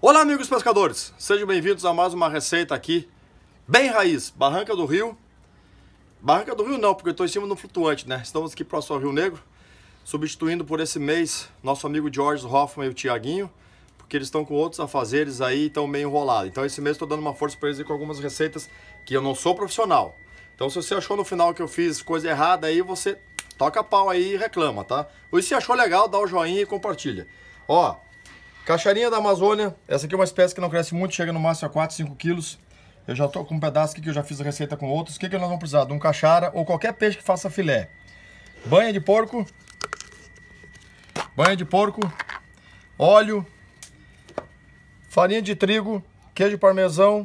Olá, amigos pescadores, sejam bem-vindos a mais uma receita aqui, bem raiz, Barranca do Rio. Barranca do Rio não, porque eu estou em cima do flutuante, né? Estamos aqui próximo ao Rio Negro, substituindo por esse mês nosso amigo George Hoffman e o Tiaguinho, porque eles estão com outros afazeres aí e estão meio enrolados. Então esse mês estou dando uma força para eles com algumas receitas que eu não sou profissional. Então se você achou no final que eu fiz coisa errada aí, você toca pau aí e reclama, tá? Ou se achou legal, dá o joinha e compartilha. Ó, cacharinha da Amazônia, essa aqui é uma espécie que não cresce muito, chega no máximo a 4, 5 quilos. Eu já tô com um pedaço aqui que eu já fiz a receita com outros. O que nós vamos precisar? De um cachara ou qualquer peixe que faça filé. Banha de porco, óleo, farinha de trigo, queijo parmesão,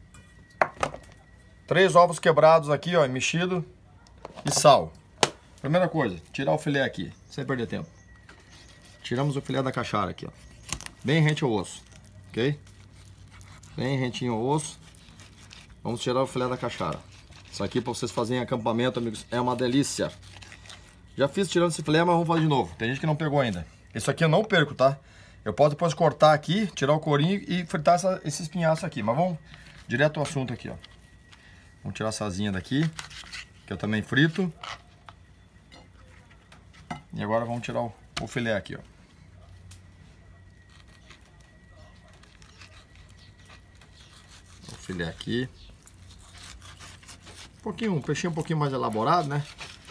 3 ovos quebrados aqui, ó, mexido, e sal. Primeira coisa, tirar o filé aqui, sem perder tempo. Tiramos o filé da cachara aqui, ó. Bem rente ao osso, ok? Bem rentinho ao osso. Vamos tirar o filé da cachara. Isso aqui para vocês fazerem acampamento, amigos, é uma delícia. Já fiz tirando esse filé, mas vamos fazer de novo. Tem gente que não pegou ainda. Isso aqui eu não perco, tá? Eu posso depois cortar aqui, tirar o corinho e fritar esse espinhaço aqui. Mas vamos direto ao assunto aqui, ó. Vamos tirar essa asinha daqui, que eu também frito. E agora vamos tirar o filé aqui, ó. Filé aqui, um peixinho um pouquinho mais elaborado, né?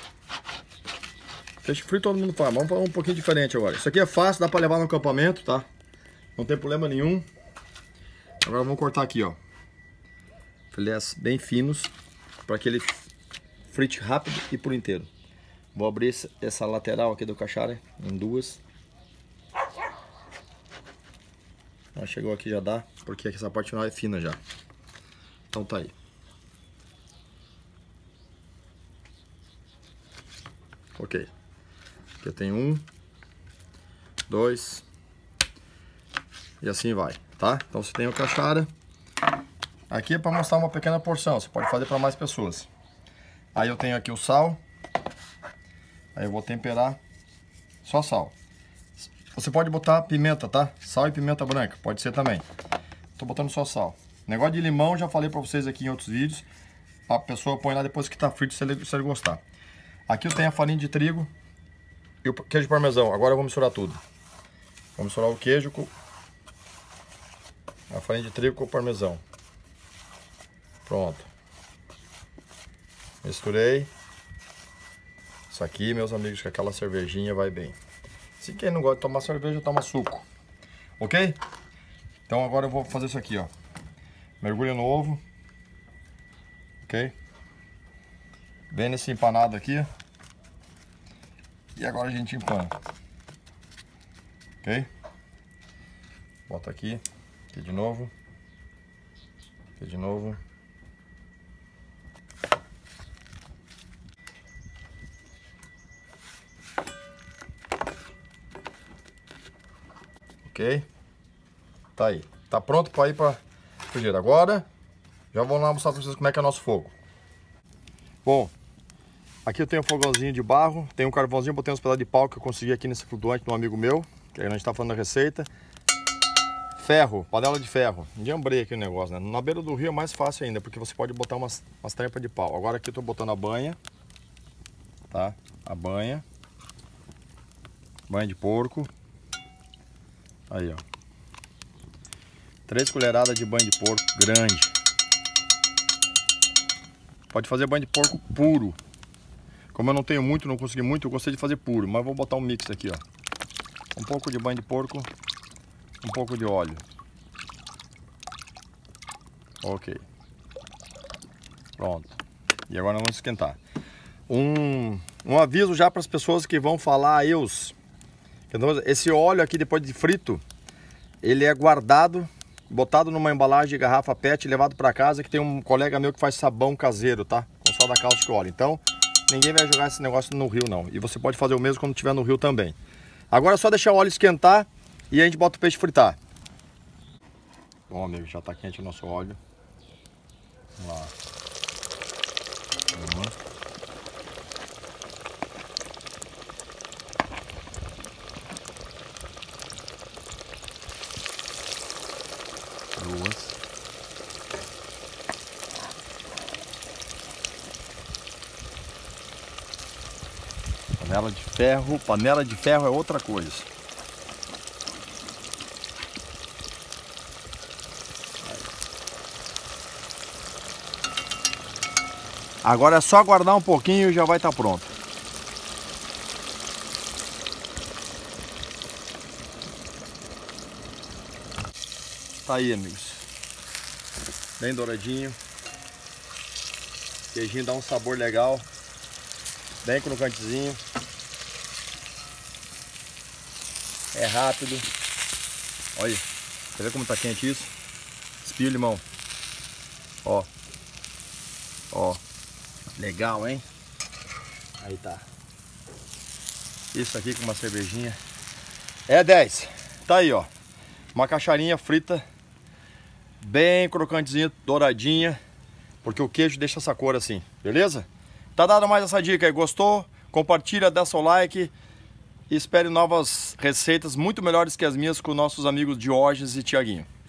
Peixe frito todo mundo faz, vamos fazer um pouquinho diferente agora. Isso aqui é fácil, dá pra levar no acampamento, tá? Não tem problema nenhum. Agora vamos cortar aqui, ó, filés bem finos, para que ele frite rápido e por inteiro. Vou abrir essa lateral aqui do cachara em duas. Chegou aqui, já dá, porque essa parte final é fina já. Então tá aí. Ok. Aqui eu tenho 1, 2 e assim vai, tá? Então você tem o cachara. Aqui é para mostrar uma pequena porção, você pode fazer para mais pessoas. Aí eu tenho aqui o sal. Aí eu vou temperar só sal. Você pode botar pimenta, tá? Sal e pimenta branca, pode ser também. Tô botando só sal. Negócio de limão, já falei pra vocês aqui em outros vídeos. A pessoa põe lá depois que tá frito, se ele gostar. Aqui eu tenho a farinha de trigo e o queijo parmesão. Agora eu vou misturar tudo. Vou misturar o queijo com a farinha de trigo com o parmesão. Pronto. Misturei. Isso aqui, meus amigos, com aquela cervejinha vai bem. Se quem não gosta de tomar cerveja, toma suco. Ok? Então agora eu vou fazer isso aqui, ó. Mergulho no ovo. Ok? Bem nesse empanado aqui. E agora a gente empana. Ok? Bota aqui. Aqui de novo. Aqui de novo. Ok? Tá aí. Tá pronto para ir para frigideira. Agora, já vou lá mostrar para vocês como é que é o nosso fogo. Bom, aqui eu tenho um fogãozinho de barro, tenho um carvãozinho, botei uns pedaços de pau que eu consegui aqui nesse flutuante de um amigo meu, que a gente tá falando da receita. Ferro, panela de ferro. Enjambrei aqui o negócio, né? Na beira do rio é mais fácil ainda, porque você pode botar umas tampas de pau. Agora aqui eu tô botando a banha, tá? A banha. Banha de porco. Aí, ó. 3 colheradas de banho de porco grande. Pode fazer banho de porco puro. Como eu não tenho muito, não consegui muito, eu gostei de fazer puro. Mas vou botar um mix aqui, ó. Um pouco de banho de porco, um pouco de óleo. Ok. Pronto. E agora vamos esquentar. Um aviso já para as pessoas que vão falar aí esse óleo aqui depois de frito, ele é guardado, botado numa embalagem de garrafa PET, levado para casa, que tem um colega meu que faz sabão caseiro, tá? Com soda cáustica e óleo. Então, ninguém vai jogar esse negócio no rio não. E você pode fazer o mesmo quando estiver no rio também. Agora é só deixar o óleo esquentar e a gente bota o peixe fritar. Bom, amigo, já tá quente o nosso óleo. Vamos lá. Duas. Panela de ferro é outra coisa. Agora é só aguardar um pouquinho e já vai estar pronto. Tá aí, amigos. Bem douradinho. Queijinho dá um sabor legal. Bem crocantezinho. É rápido. Olha, você vê como tá quente isso? Espia o limão. Ó. Ó. Legal, hein? Aí tá. Isso aqui com uma cervejinha. É 10. Tá aí, ó. Uma cacharinha frita. Bem crocantezinha, douradinha. Porque o queijo deixa essa cor assim. Beleza? Tá dado mais essa dica aí. Gostou? Compartilha, dá seu like. E espere novas receitas muito melhores que as minhas com nossos amigos Diógenes e Tiaguinho.